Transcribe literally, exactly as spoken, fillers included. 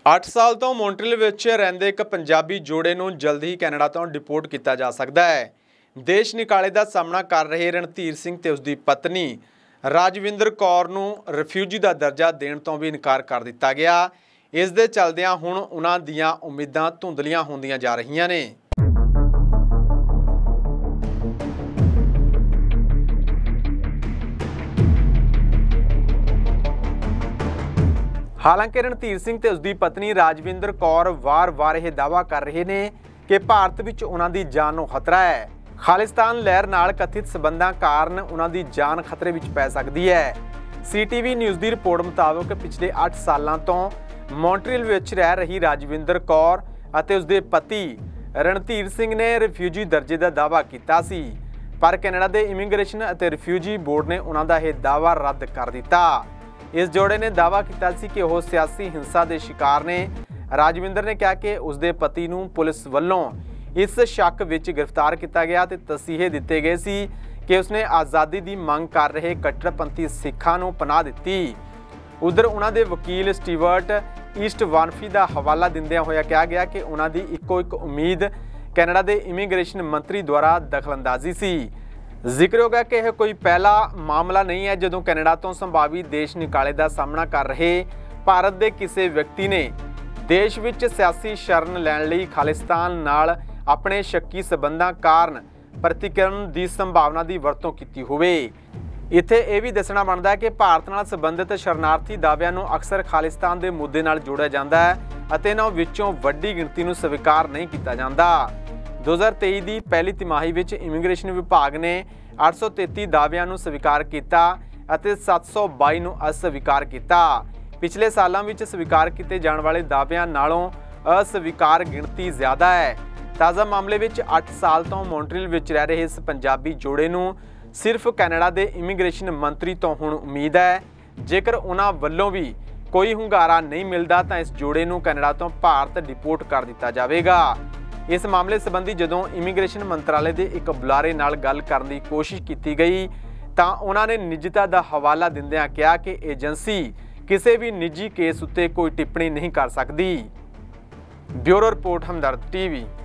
ਅੱਠ ਸਾਲ ਤੋਂ ਮੌਂਟਰੀਅਲ ਵਿੱਚ ਰਹਿੰਦੇ ਇੱਕ ਪੰਜਾਬੀ ਜੋੜੇ ਨੂੰ ਜਲਦੀ ਹੀ ਕੈਨੇਡਾ ਤੋਂ ਡਿਪੋਰਟ ਕੀਤਾ ਜਾ ਸਕਦਾ ਹੈ। ਦੇਸ਼ ਨਿਕਾਲੇ ਦਾ ਸਾਹਮਣਾ ਕਰ ਰਹੇ ਰਣਧੀਰ ਸਿੰਘ ਤੇ ਉਸਦੀ ਪਤਨੀ ਰਾਜਵਿੰਦਰ ਕੌਰ ਨੂੰ ਰਿਫਿਊਜੀ ਦਾ ਦਰਜਾ ਦੇਣ ਤੋਂ ਵੀ ਇਨਕਾਰ ਕਰ ਦਿੱਤਾ ਗਿਆ। ਇਸ ਦੇ ਚੱਲਦਿਆਂ ਹੁਣ ਉਹਨਾਂ ਦੀਆਂ ਉਮੀਦਾਂ ਧੁੰਦਲੀਆਂ ਹੁੰਦੀਆਂ ਜਾ ਰਹੀਆਂ ਨੇ। हालांकि रणधीर सिंह ते उसकी पत्नी राजविंदर कौर वार वार यह दावा कर रहे हैं कि भारत विच उन्हां दी जान नूं खतरा है। खालिस्तान लहर नाल कथित संबंधां कारण उन्हां दी जान खतरे विच पै सकदी है। सी टी वी न्यूज़ की रिपोर्ट मुताबिक पिछले अठ सालों तो मॉन्ट्रियल विच रह रही राजविंदर कौर अते उसके पति रणधीर सिंह ने रिफ्यूजी दर्जे का दावा किया सी, पर कैनेडा के इमीग्रेशन अते रिफ्यूजी बोर्ड ने उन्हां दा यह दावा रद्द कर दिता। इस जोड़े ने दावा किया सी कि वह सियासी हिंसा के शिकार ने। राजविंदर ने कहा कि उसके पति नूं पुलिस वालों इस शक विच गिरफ्तार किया गया ते तसीहे दिते गए सी कि उसने आज़ादी की मंग कर रहे कट्टरपंथी सिखां नूं पनाह दिती। उधर उन्हां दे वकील स्टीवर्ट ईस्ट वानफी का हवाला दिंदियां होया कहा गया कि उन्हां दी इक्को एक उम्मीद कैनेडा के इमीग्रेशन मंत्री द्वारा दखलअंदाजी सी। ਜ਼ਿਕਰਯੋਗ है कि यह कोई पहला मामला नहीं है ਜਦੋਂ ਕੈਨੇਡਾ ਤੋਂ ਸੰਭਾਵੀ ਦੇਸ਼ ਨਿਕਾਲੇ ਦਾ ਸਾਹਮਣਾ ਕਰ ਰਹੇ ਭਾਰਤ ਦੇ ਕਿਸੇ ਵਿਅਕਤੀ ਨੇ ਦੇਸ਼ ਵਿੱਚ ਸਿਆਸੀ ਸ਼ਰਨ ਲੈਣ ਲਈ ਖਾਲਿਸਤਾਨ ਨਾਲ ਆਪਣੇ ਸ਼ੱਕੀ ਸਬੰਧਾਂ ਕਾਰਨ ਪ੍ਰਤੀਕਰਮ ਦੀ ਸੰਭਾਵਨਾ ਦੀ ਵਰਤੋਂ ਕੀਤੀ ਹੋਵੇ। ਇੱਥੇ ਇਹ ਵੀ ਦੱਸਣਾ ਬਣਦਾ ਹੈ ਕਿ ਭਾਰਤ ਨਾਲ ਸੰਬੰਧਿਤ ਸ਼ਰਨਾਰਥੀ ਦਾਅਵਿਆਂ ਨੂੰ ਅਕਸਰ ਖਾਲਿਸਤਾਨ ਦੇ ਮੁੱਦੇ ਨਾਲ ਜੋੜਿਆ ਜਾਂਦਾ ਹੈ ਅਤੇ ਇਹਨਾਂ ਵਿੱਚੋਂ ਵੱਡੀ ਗਿਣਤੀ ਨੂੰ ਸਵੀਕਾਰ ਨਹੀਂ ਕੀਤਾ ਜਾਂਦਾ। दो हज़ार तेईस की पहली तिमाही में इमीग्रेशन विभाग ने अठ सौ तेती दावियां नूं स्वीकार किया और सत्त सौ बाई नूं अस्वीकार किया। पिछले सालों में स्वीकार किए जाने वाले दावियां नालों अस्वीकार गिणती ज़्यादा है। ताज़ा मामले में अठ साल तो मॉन्ट्रियल में रह रहे इस पंजाबी जोड़े नूं सिर्फ कैनेडा के इमीग्रेशन मंत्री तो हुण उम्मीद है, जेकर उन्हां वल्लों भी कोई हुंगारा नहीं मिलता तो इस जोड़े नूं कैनेडा तो भारत डिपोर्ट कर दिता जाएगा। इस मामले संबंधी जदों इमीग्रेशन मंत्रालय के एक बुलारे नाल गल करने की कोशिश की गई तो उन्होंने निजता का हवाला दिंदियां कहा कि एजेंसी किसी भी निजी केस उत्ते कोई टिप्पणी नहीं कर सकती। Bureau report Hamdard TV.